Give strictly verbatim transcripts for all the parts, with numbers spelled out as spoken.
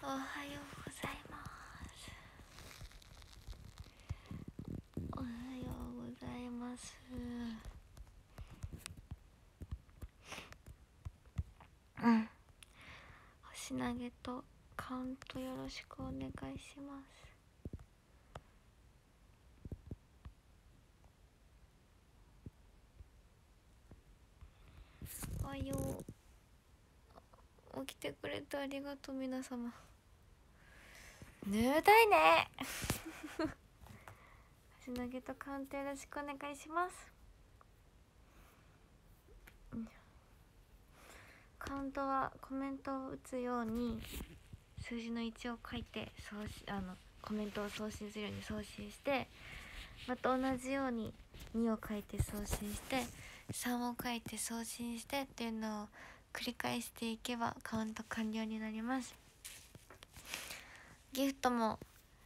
おはようございます。おはようございます。うん。星投げとカウントよろしくお願いします。おはよう。起きてくれてありがとう皆様。眠たいね。星投げとカウントよろしくお願いします。カウントはコメントを打つように数字のいちを書いて送あのコメントを送信するように送信して、また同じようににを書いて送信してさんを書いて送信してっていうのを繰り返していけばカウント完了になります。ギフトも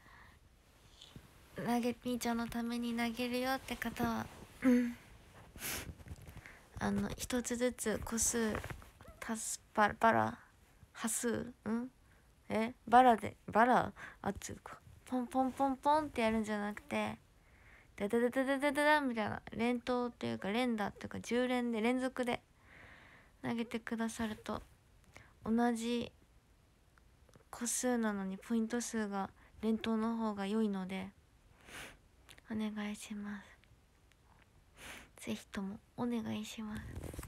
投げみーちゃんのために投げるよって方は、うん、あの一つずつ個数足すババラ端数うんえバラでバラあっつうかポンポンポンポンってやるんじゃなくてダダダダダダダダみたいな連投っていうか連打っていうかじゅう連で連続で投げてくださると同じ個数なのにポイント数が連投の方が良いのでお願いします。ぜひともお願いします。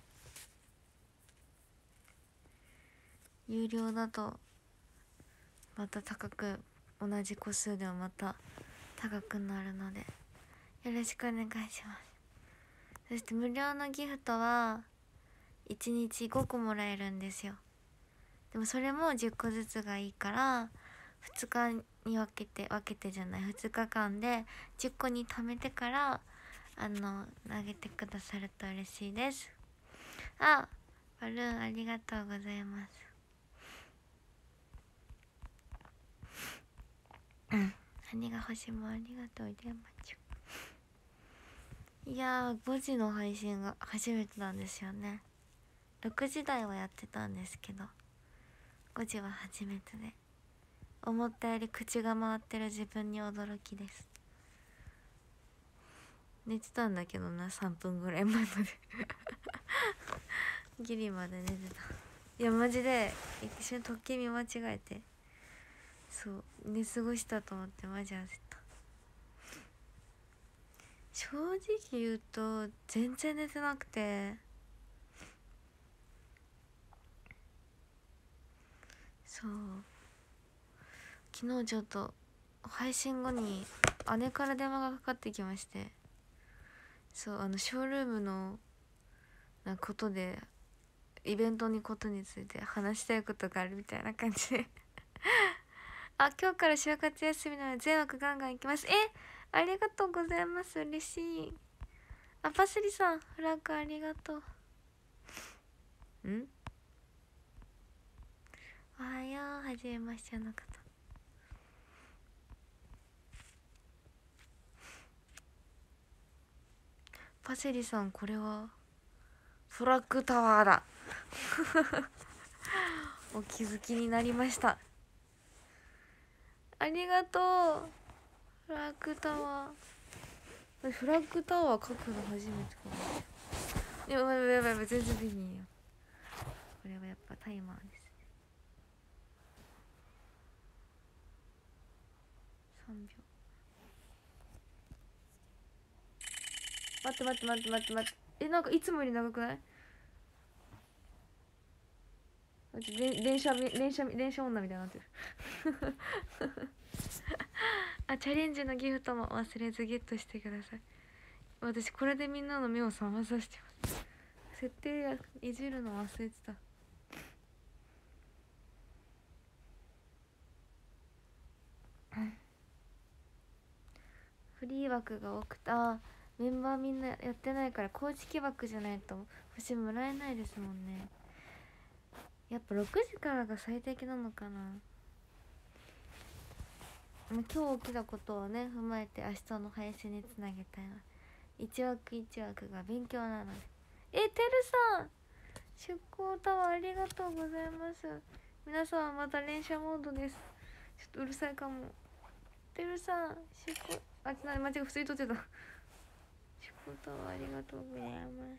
有料だとまた高く同じ個数でもまた高くなるのでよろしくお願いします。そして無料のギフトはいちにちごこもらえるんですよ。でもそれもじゅっこずつがいいからふつかに分けて分けてじゃないふつかかんでじゅっこに貯めてからあの投げてくださると嬉しいです。あ、バルーンありがとうございます。うん、羽が星もありがとうございます。いやーごじの配信が初めてなんですよね。ろくじ台はやってたんですけどごじは初めてで思ったより口が回ってる自分に驚きです。寝てたんだけどなさんぷんぐらい前までギリまで寝てた。いやマジで一瞬時計見間違えてそう寝過ごしたと思ってマジ焦った。正直言うと全然寝てなくてそう昨日ちょっと配信後に姉から電話がかかってきまして、そうあのショールームのなことでイベントにことについて話したいことがあるみたいな感じであ、今日から就活休みなので全枠ガンガンいきます。え、ありがとうございます、嬉しい。あ、パスリさんフラッグありがとう。んおはよう、はじめましての方。パセリさんこれはフラッグタワーだお気づきになりました。ありがとう。フラッグタワーフラッグタワー書くの初めてかも。やばいやばいやばいやばい全然できんよ。これはやっぱタイマーですね。さんびょう。待って待って待って待って待って。え、なんかいつもより長くない？連射連射連射女みたいになってるあ、チャレンジのギフトも忘れずゲットしてください。私これでみんなの目を覚まさせてます。設定やいじるの忘れてた。フリー枠が多くて、あ、メンバーみんなやってないから公式枠じゃないと星もらえないですもんね。やっぱろくじからが最適なのかな。今日起きたことをね踏まえて明日の配信につなげたいな。一枠一枠が勉強なので。え、てるさん出向タワーありがとうございます。 皆さんまた連射モードです。ちょっとうるさいかも。てるさんしこあちな間違え普通に撮ってた。しことありがとうございます。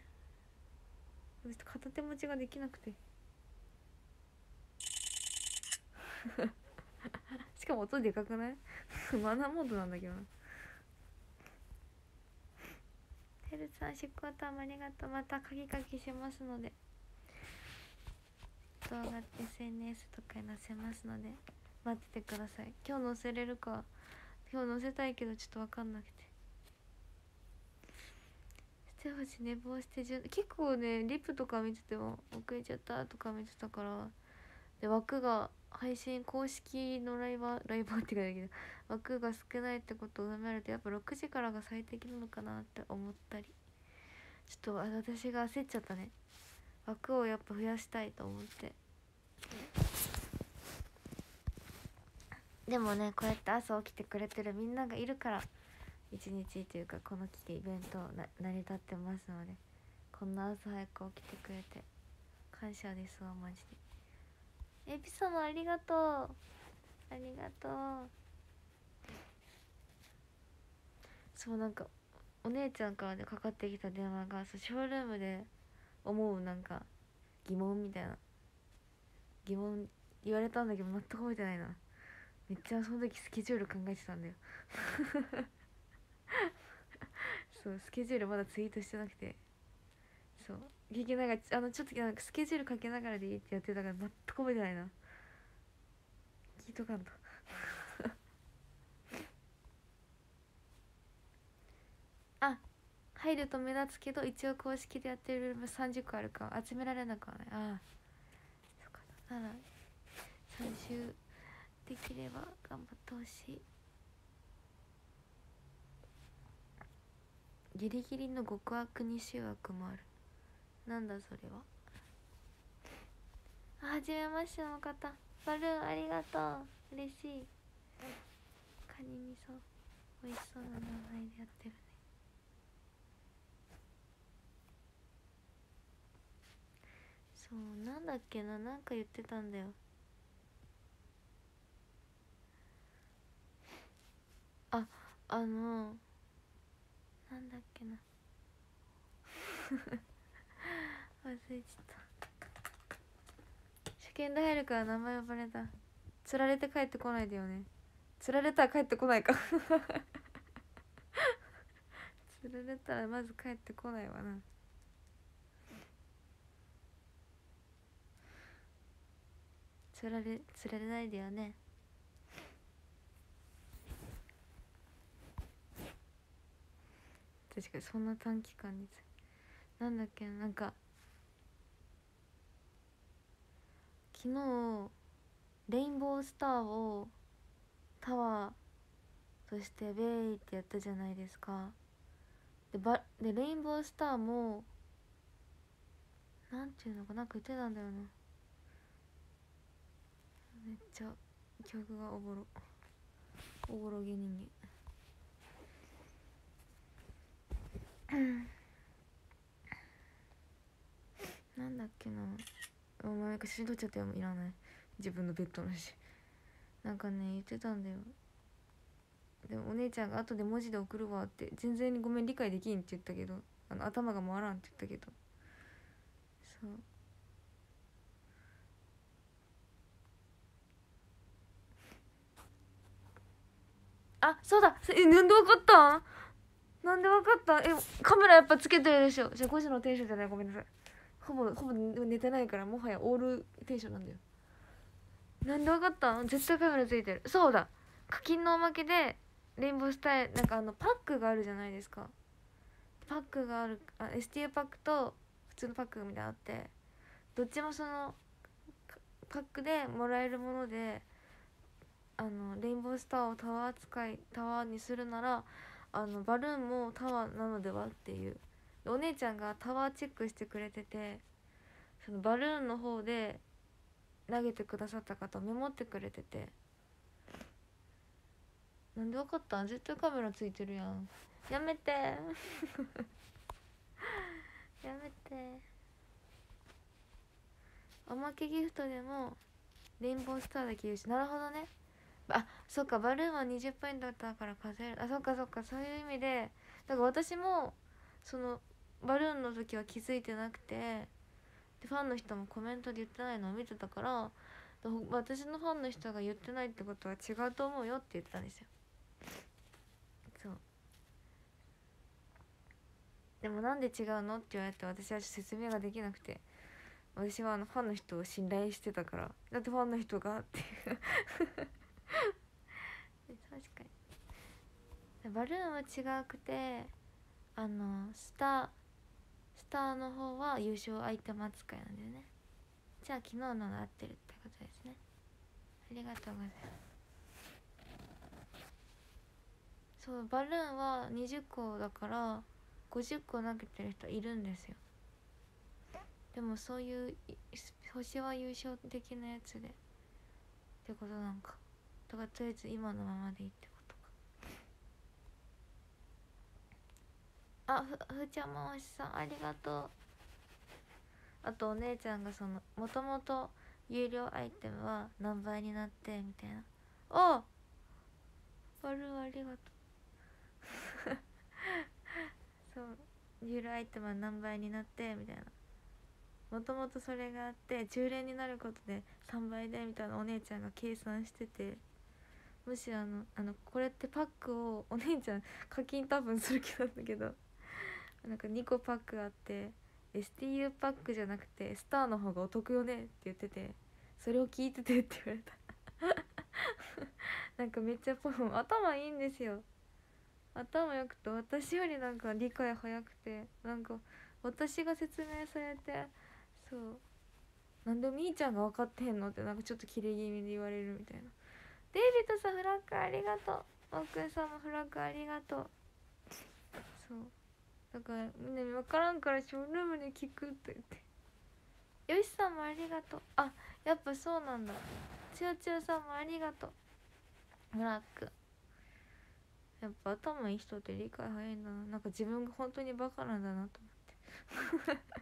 片手持ちができなくてしかも音でかくないマナーモードなんだけどな。てるさんしことありがとう。またカキカキしますので動画 エスエヌエス とかに載せますので待っててください。今日載せれるか今日載せたいけどちょっと分かんなくて。ステファチ寝坊してじゅ結構ねリプとか見てても遅れちゃったとか見てたからで枠が配信公式のライバーライバーって言うけど枠が少ないってことを踏まえるとやっぱろくじからが最適なのかなって思ったりちょっと私が焦っちゃったね。枠をやっぱ増やしたいと思ってでもねこうやって朝起きてくれてるみんながいるから一日というかこの期イベントな成り立ってますのでこんな朝早く起きてくれて感謝ですわマジで。エピソードありがとうありがとう。そうなんかお姉ちゃんからでかかってきた電話がそうショールームで思うなんか疑問みたいな疑問言われたんだけど全く覚えてないな。めっちゃその時スケジュール考えてたんだよそうスケジュールまだツイートしてなくてそう聞きながらあのちょっとなんかスケジュールかけながらでいいってやってたから全く覚えてないな。聞いとかんとあ入ると目立つけど一応公式でやってるルームさんじゅっこあるから集められなくはない。ああそっかならさん週できれば頑張ってほしい。ギリギリの極悪に集悪もある。なんだそれは。あはじめましての方バルーンありがとう嬉しい。カニ味噌美味しそうな名前でやってるね。そうなんだっけななんか言ってたんだよ。ああのなんだっけな忘れちゃった。初見で入るから名前呼ばれた。釣られて帰ってこないだよね。釣られたら帰ってこないか釣られたらまず帰ってこないわな。釣られ釣られないだよね。確かにそんな短期間になんだっけなんか昨日レインボースターをタワーとしてベイってやったじゃないですか。でばでレインボースターもなんていうのかなんか言ってたんだよな。めっちゃ曲がおぼろおぼろ芸人間なんだっけなお前が写真撮っちゃったよ。いらない自分のベッドのしなんかね言ってたんだよ。でもお姉ちゃんが後で文字で送るわって全然ごめん理解できんって言ったけどあの頭が回らんって言ったけどそうあそうだえなんでわかったんなんでわかったえカメラやっぱつけてるでしょ。じゃあごじのテンションじゃないごめんなさい。ほぼほぼ寝てないからもはやオールテンションなんだよ。なんでわかったん絶対カメラついてる。そうだ課金のおまけでレインボースタイルなんかあのパックがあるじゃないですか。パックがあるあ エスティー パックと普通のパックみたいなのあってどっちもそのパックでもらえるものであのレインボースターをタワー使いタワーにするならあのバルーンもタワーなのではっていうお姉ちゃんがタワーチェックしてくれててそのバルーンの方で投げてくださった方メモってくれててなんでわかったん絶対カメラついてるやんやめてやめておまけギフトでもレインボースターだけ優勝。なるほどね。あ、そっか、バルーンはにじゅうポイントだったから数える。あ、そっかそっか、そういう意味でだから私もそのバルーンの時は気づいてなくて、でファンの人もコメントで言ってないのを見てたから、私のファンの人が言ってないってことは違うと思うよって言ってたんですよ。そうでもなんで違うのって言われて、私は説明ができなくて、私はあのファンの人を信頼してたから、だってファンの人がっていう確かにバルーンは違くて、あのスタースターの方は優勝アイテム扱いなんだよね。じゃあ昨日のが合ってるってことですね。ありがとうございます。そう、バルーンはにじゅっこだからごじゅっこ投げてる人いるんですよ。でもそういう星は優勝的なやつでってことなんか。だからとりあえず今のままでいいってことか。あ、ふふーちゃんまおしさんありがとう。あとお姉ちゃんがそのもともと有料アイテムは何倍になってみたいな。おバルーンありがとうそう、有料アイテムは何倍になってみたいな、もともとそれがあってじゅう連になることでさんばいでみたいなお姉ちゃんが計算してて、もしあのあのこれってパックをお姉ちゃん課金多分する気なんだけど、なんかにこパックあって エスティーユー パックじゃなくてスターの方がお得よねって言ってて、それを聞いててって言われたなんかめっちゃポン頭いいんですよ。頭良くて私よりなんか理解早くて、なんか私が説明されて、そうなんでみーちゃんが分かってへんのってなんかちょっとキレ気味で言われるみたいな。デイビッドさんフラッグありがとう。オークンさんもフラッグありがとう。そうだからみんなに分からんからショールームで聞くって言って、よしさんもありがとう。あ、やっぱそうなんだ。つよつよさんもありがとう。フラッグやっぱ頭いい人って理解早いんだな。なんか自分が本当にバカなんだなと思って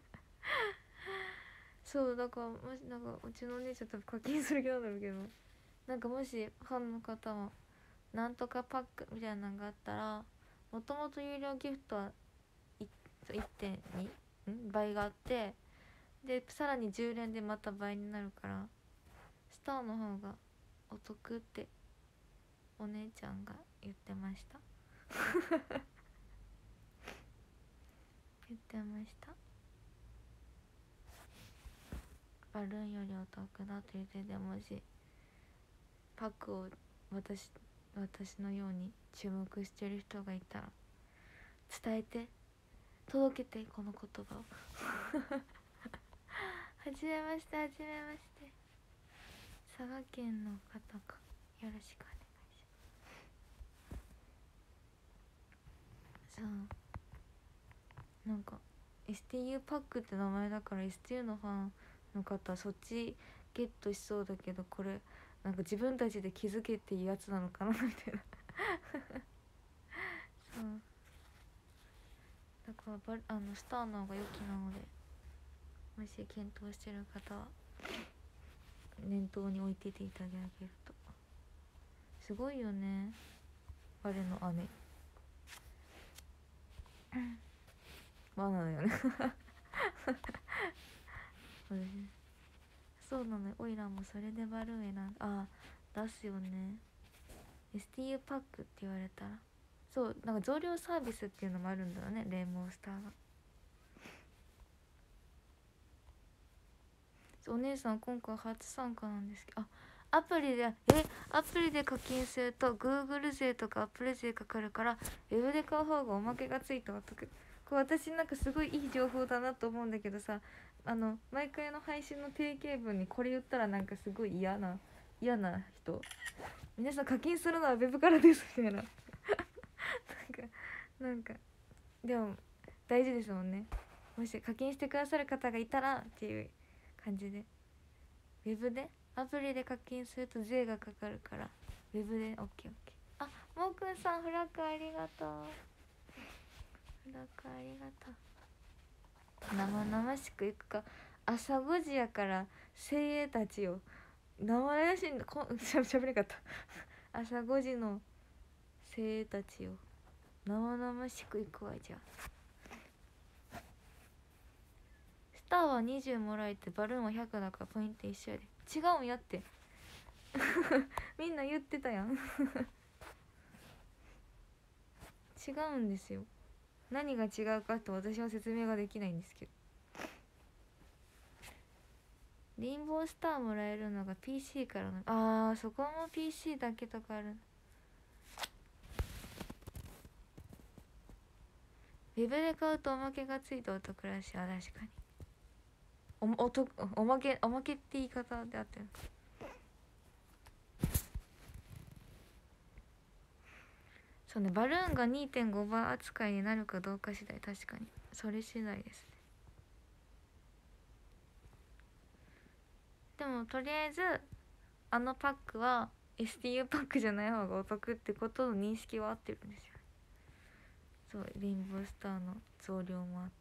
そうだからもしなんかうちのお姉ちゃん多分課金する気なんだろうけど、なんかもしファンの方もなんとかパックみたいなのがあったら、もともと有料ギフトはいってんに ん倍があって、でさらにじゅう連でまた倍になるからスターの方がお得ってお姉ちゃんが言ってました言ってました。バルーンよりお得だと言ってて、もしパックを私私のように注目してる人がいたら伝えて、届けてこの言葉をはじめましてはじめまして、佐賀県の方か、よろしくお願いします。そうなんか エスティーユー パックって名前だから エスティーユー のファンの方そっちゲットしそうだけど、これなんか自分たちで気づけっていうやつなのかなみたいなそうだからバあのスターの方が良きなので、もし検討してる方は念頭に置いてていただけると。すごいよね我の姉バナナよねそうなのよ、オイラもそれでバルーン選んだ。ああ出すよね エスティーユー パックって言われたら、そうなんか増量サービスっていうのもあるんだよね、レインボースターが。お姉さん今回初参加なんですけど、あアプリでえアプリで課金すると Google 税とか Apple 税かかるから、ウェブで買う方がおまけがついてお得。これ私なんかすごいいい情報だなと思うんだけどさ、あの毎回の配信の定型文にこれ言ったらなんかすごい嫌な嫌な人、皆さん課金するのはウェブからですみたいななんかなんかでも大事ですもんね。もし課金してくださる方がいたらっていう感じで、ウェブでアプリで課金すると税がかかるからウェブで オーケーオーケー。 あ、もうくんさんフラッグありがとう。フラッグありがとう。生々しくいくか。朝ごじやから精鋭たちよ生らしいんだこしゃしゃべれなかった朝ごじの精鋭たちを生々しくいくわ。じゃあスターはにじゅうもらえてバルーンはひゃくだからポイント一緒やで。違うんやってみんな言ってたやん違うんですよ。何が違うかって私は説明ができないんですけど、リンボースターもらえるのが ピーシー からの、あーそこも ピーシー だけとかある。ウェブで買うとおまけがついてお得らしい。あ、確かにおおとおまけおまけって言い方であってる。そうね、バルーンが にてんご 倍扱いになるかどうか次第。確かにそれ次第ですね。でもとりあえずあのパックは エスティーユー パックじゃない方がお得ってことの認識は合ってるんですよ。そう、レインボースターの増量もあって、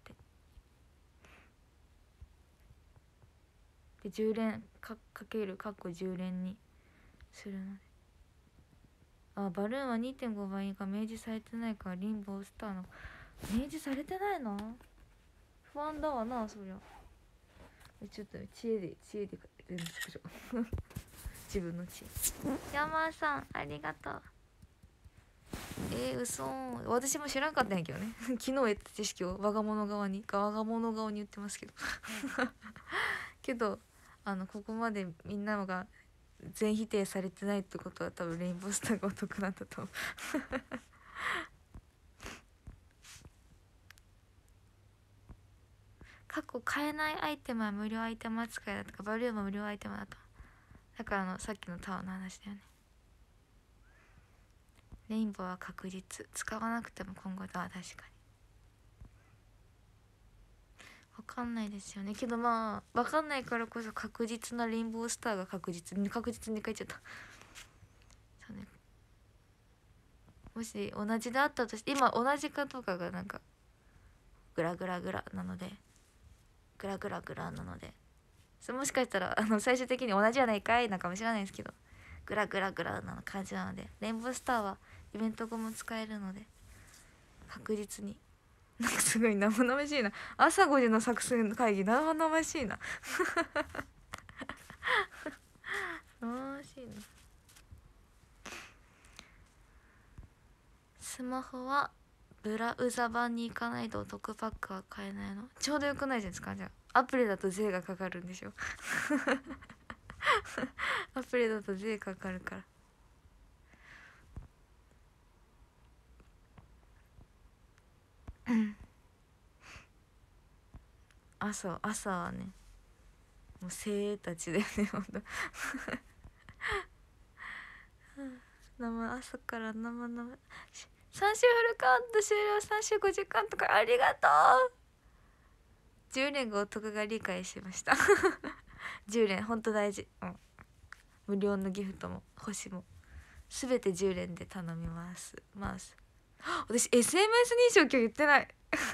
でじゅう連かかけるかっこじゅう連にするので、あ、バルーンは にてんご 倍が明示されてないからレインボースターの明示されてないの不安だわな。そりゃちょっと知恵で知恵で連絡しよう自分の知恵。山さんありがとう。えー、嘘。私も知らんかったんやけどね昨日得た知識を我が物側に我が物側に言ってますけどけどあのここまでみんなが全否定されてないってことは多分レインボースターがお得なんだと思う過去買えないアイテムは無料アイテム扱いだとか、バリューも無料アイテムだと。だからあのさっきのタワーの話だよね。レインボーは確実、使わなくても今後だ。確かに分かんないですよね。けどまあ分かんないからこそ確実なレインボースターが確実に確実に書いちゃった。そうね、もし同じであったとして、今同じかどうかがなんかグラグラグラなのでグラグラグラなのでそもしかしたらあの最終的に同じじゃないかいなかもしれないですけど、グラグラグラな感じなので、レインボースターはイベント後も使えるので確実に。なんかすごい生々しいな。朝ごじの作戦会議生々しいな生々しいな。スマホはブラウザ版に行かないとお得パックは買えないの。ちょうどよくないじゃないですか。じゃあアプリだと税がかかるんでしょアプリだと税かかるから。朝朝はねもう精鋭たちだよねほんと生朝から生生さん週フルカウント終了、さん週ごじかんとかありがとう。じゅう連がお得が理解しましたじゅう連ほんと大事、うん、無料のギフトも星も全てじゅう連で頼みますます私 エスエムエス 認証今日言ってない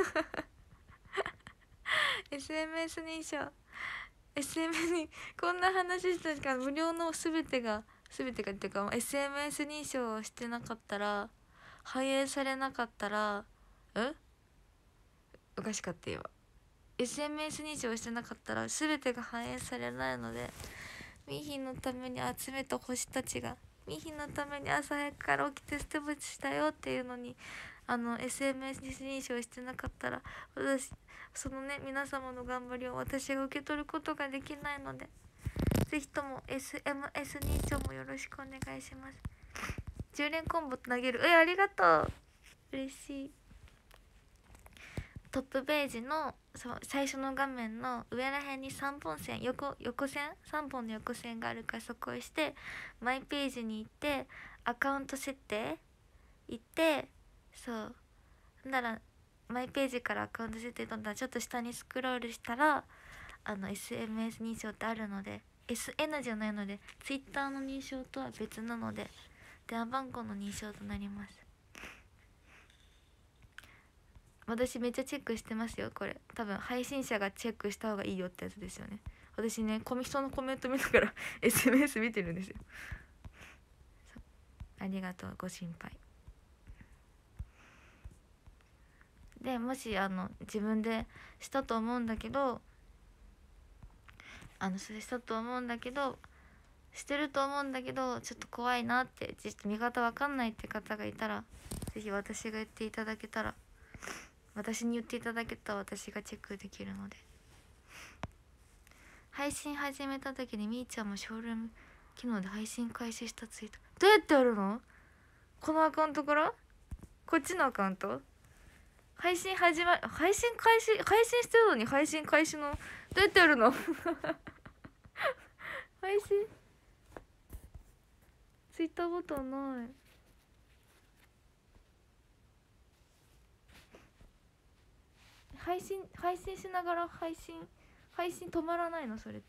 エスエムエス 認証 エスエム にこんな話したから無料の全てが全てがっていうか エスエムエス 認証をしてなかったら反映されなかったらんおかしかったよ。 エスエムエス 認証してなかったら全てが反映されないので、ミヒのために集めた星たちがミヒのために朝早くから起きてステップしたよっていうのにあの エスエムエス 認証してなかったら私そのね皆様の頑張りを私が受け取ることができないので、ぜひとも エスエムエス 認証もよろしくお願いします。じゅう連コンボ投げる。えありがとう、嬉しい。トップページのそう最初の画面の上らへんにさんぼん線横横線さんぼんの横線があるからそこを押してマイページに行ってアカウント設定行ってそうならマイページからアカウント設定どんどんちょっと下にスクロールしたらあの エスエムエス 認証ってあるので エスエヌ じゃないので Twitter の認証とは別なので電話番号の認証となります。私めっちゃチェックしてますよ。これ多分配信者がチェックした方がいいよってやつですよね。 私ねコミ人のコメント見ながらエスエムエス 見てるんですよ。ありがとうご心配で。もしあの自分でしたと思うんだけどあのそれしたと思うんだけどしてると思うんだけどちょっと怖いなってちょっと見方わかんないって方がいたらぜひ私が言っていただけたら私に言っていただけたら私がチェックできるので。配信始めた時にみーちゃんもショールーム機能で配信開始したツイートどうやってやるの？このアカウントからこっちのアカウント配信始ま配信開始配信してるのに配信開始のどうやってやるの配信ツイッターボタンない。配信配信しながら配信配信止まらないのそれって。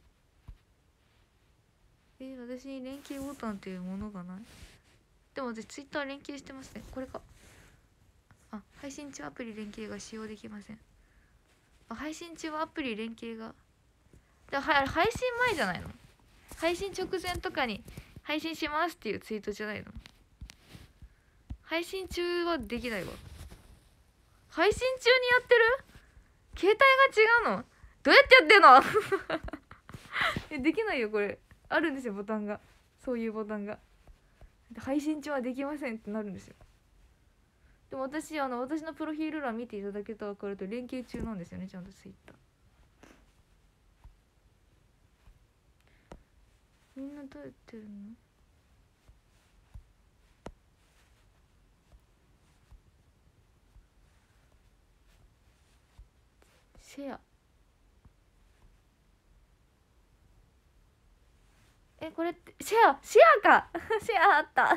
え私に連携ボタンっていうものがない。でも私ツイッター連携してますね。これか。あ配信中アプリ連携が使用できません。あ配信中はアプリ連携がだは配信前じゃないの？配信直前とかに配信しますっていうツイートじゃないの？配信中はできないわ。配信中にやってる？携帯が違うの？どうやってやってんのえできないよこれ。あるんですよボタンが。そういうボタンが配信中はできませんってなるんですよ。でも私あの私のプロフィール欄見ていただけたら分かると連携中なんですよねちゃんとツイッター。みんなどうやってるの？シェアえこれってシェアシェアかシェアあった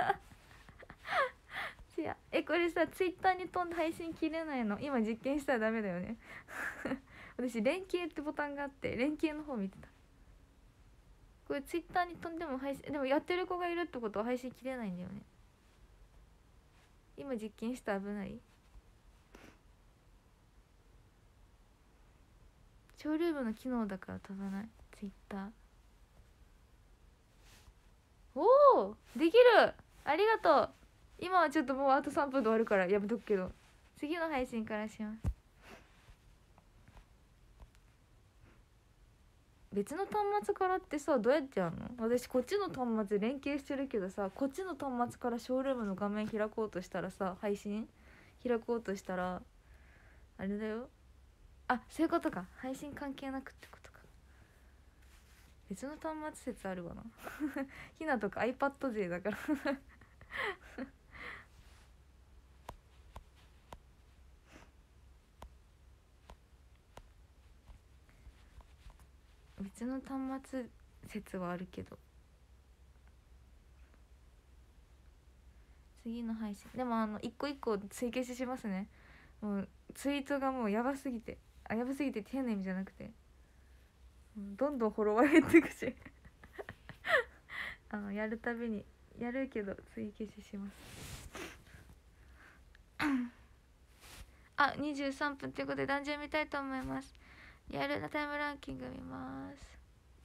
シェアえこれさツイッターに飛んで配信切れないの？今実験したらダメだよね私連携ってボタンがあって連携の方見てた。これツイッターに飛んでも配信でもやってる子がいるってことは配信切れないんだよね。今実験したら危ない。ショールームの機能だから飛ばないツイッター。おおできるありがとう。今はちょっともうあとさんぷんで終わるからやめとくけど次の配信からします。別の端末からってさどうやってやるの？私こっちの端末連携してるけどさこっちの端末からショールームの画面開こうとしたらさ配信開こうとしたらあれだよ。あそういうことか配信関係なくってことか。別の端末説あるわなひなとか iPad 勢だから別の端末説はあるけど次の配信でもあの一個一個追消ししますね。もうツイートがもうやばすぎてあやばすぎて変な意味じゃなくてどんどんフォロワー減っていくしあのやるたびにやるけど追消ししますあにじゅうさんぷんということでダンジョン見たいと思います。リアルなタイムランキング見ます。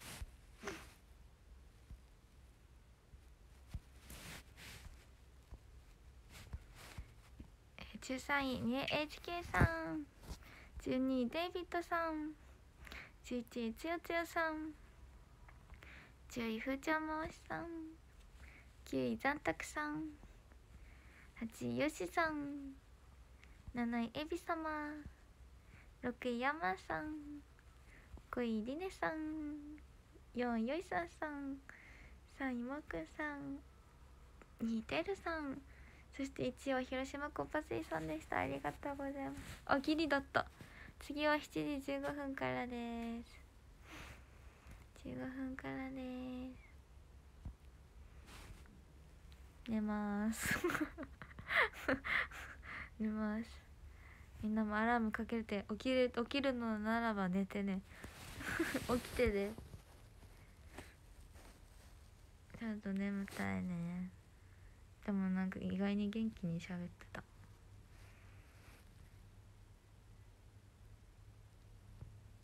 じゅうさんい三重 エイチケー さん、じゅうにいデイビッドさん、じゅういちいつよつよさん、じゅういふーちゃんまわしさん、きゅういざんたくさん、はちいよしさん、なないえびさま、ろくいやまさん、ごいりねさん、よんいよいさんさん、さんいもくんさん、にいてるさん、そしていちいは広島コパスイさんでした。ありがとうございます。あギリだった。次はしちじじゅうごふんからです。じゅうごふんからです。寝ます寝ます。みんなもアラームかけて起きる起きるのならば寝てね起きてね。ちゃんと眠たいね。でもなんか意外に元気に喋ってた。